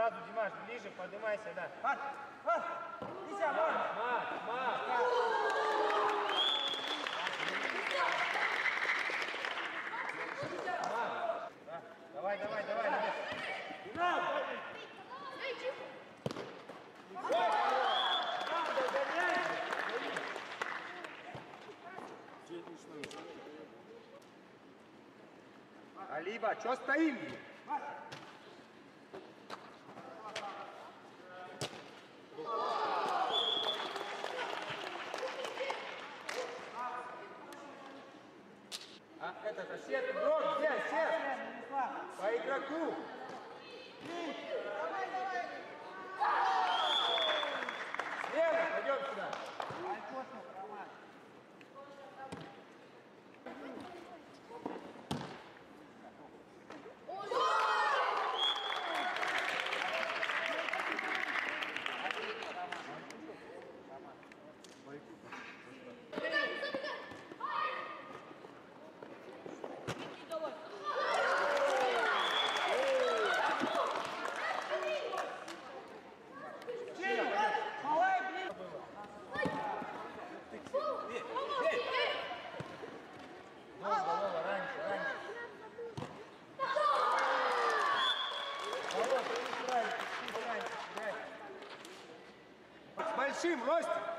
Сразу, Димаш, ближе, поднимайся, да. Мат! Нельзя, Мат! Давай. Алиба, что стоим? А это сет, игрок, где сет? По игроку. Слева, пойдем сюда. С большим ростом.